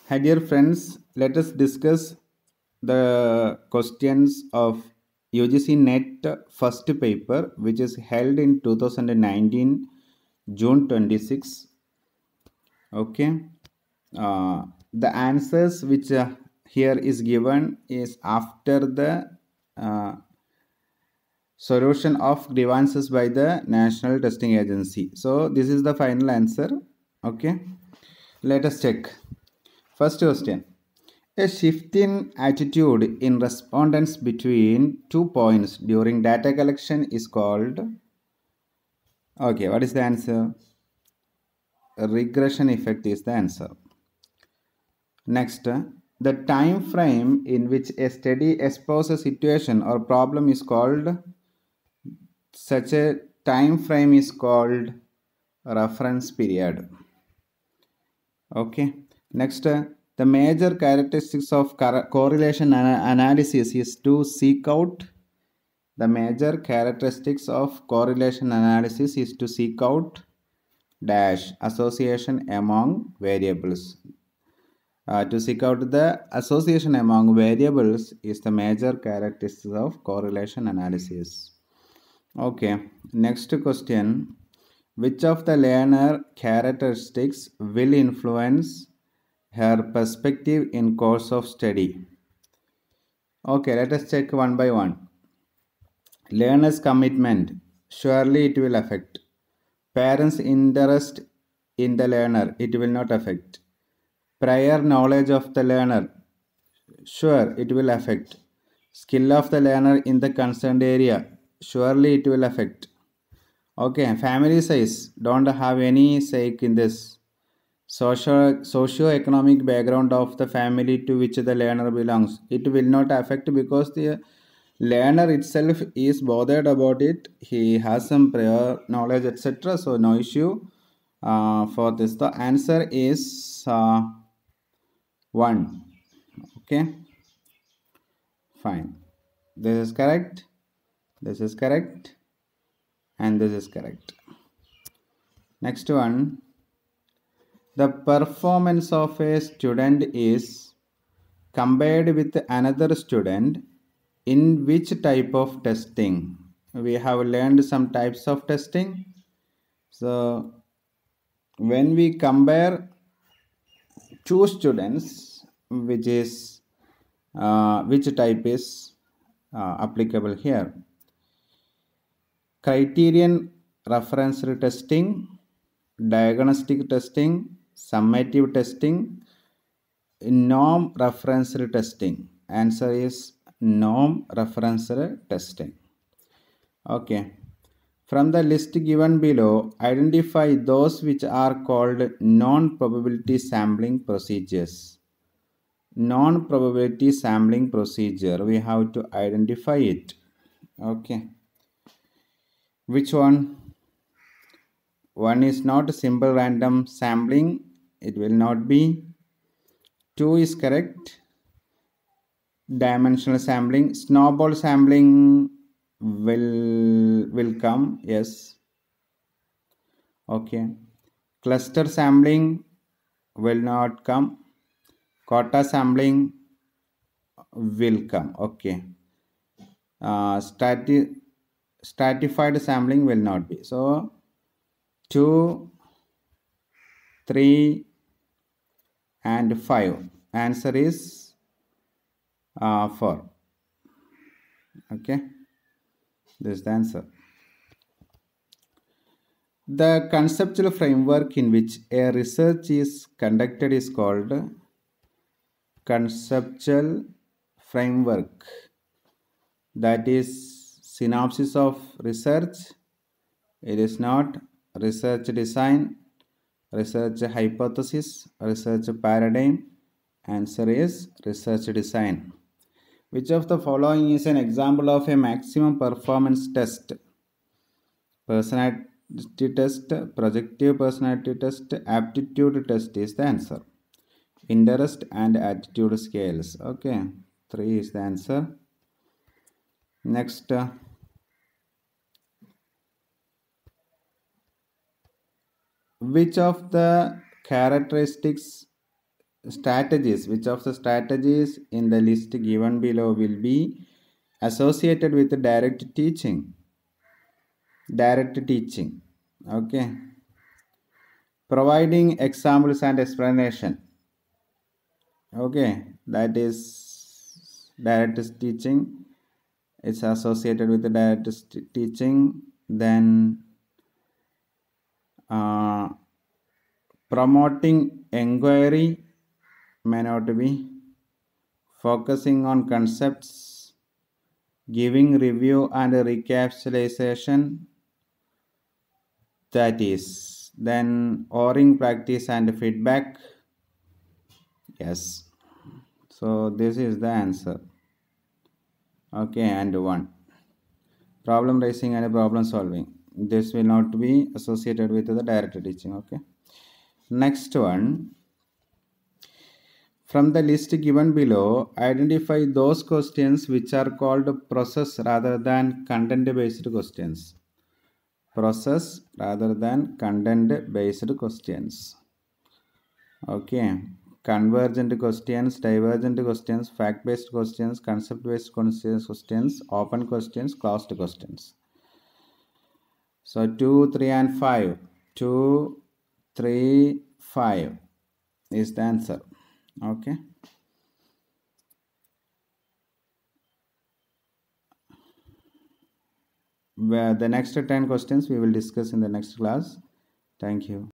Hi, dear friends, let us discuss the questions of UGC NET first paper, which is held in 2019, June 26. Okay, the answers which here is given is after the uh, solution of grievances by the National Testing Agency. So, this is the final answer. Okay, let us check. First question. A shift in attitude in respondents between 2 points during data collection is called. Okay, what is the answer? A regression effect is the answer. Next, the time frame in which a study exposes a situation or problem is called. Such a time frame is called reference period. Okay. Next, the major characteristics of correlation analysis is to seek out. The major characteristics of correlation analysis is to seek out dash association among variables. To seek out the association among variables is the major characteristics of correlation analysis. Okay, next question. Which of the learner characteristics will influence her perspective in course of study? Okay, let us check one by one. Learner's commitment, surely it will affect. Parents' interest in the learner, it will not affect. Prior knowledge of the learner, sure it will affect. Skill of the learner in the concerned area, surely it will affect. Okay, family size, don't have any say in this. Socio-economic background of the family to which the learner belongs, it will not affect because the learner itself is bothered about it. He has some prior knowledge, etc. So no issue for this. The answer is 1. Okay, fine. This is correct. This is correct. And this is correct. Next one. The performance of a student is compared with another student in which type of testing. We have learned some types of testing. So when we compare two students, which type is applicable here? Criterion reference testing, diagnostic testing, summative testing, norm reference testing. Answer is norm reference testing. Okay. From the list given below, identify those which are called non-probability sampling procedures. Non-probability sampling procedure, we have to identify it. Okay. Which one? One is not simple random sampling. It will not be. 2 is correct. Dimensional sampling. Snowball sampling will come. Yes. Okay. Cluster sampling will not come. Quota sampling will come. Okay. Stratified sampling will not be. So 2, 3 and 5. Answer is 4. Okay. This is the answer. The conceptual framework in which a research is conducted is called conceptual framework. That is synopsis of research. It is not research design, research hypothesis, research paradigm. Answer is research design. Which of the following is an example of a maximum performance test? Personality test, projective personality test, aptitude test is the answer. Interest and attitude scales. Okay, 3 is the answer. Next, which of the characteristics strategies, which of the strategies in the list given below will be associated with direct teaching? Direct teaching. Okay. Providing examples and explanation. Okay, that is direct teaching. It's associated with the direct teaching. Then promoting inquiry may not be. Focusing on concepts, giving review and recapitulation, that is. Then oring practice and feedback. Yes. So this is the answer. Okay, and one. Problem raising and problem solving. This will not be associated with the direct teaching. Okay. Next one. From the list given below, identify those questions which are called process rather than content based questions. Process rather than content based questions. Okay. Convergent questions, divergent questions, fact based questions, concept based questions, open questions, closed questions. So 2, 3 and 5. 2, 3, 5 is the answer. Okay. Where the next 10 questions we will discuss in the next class. Thank you.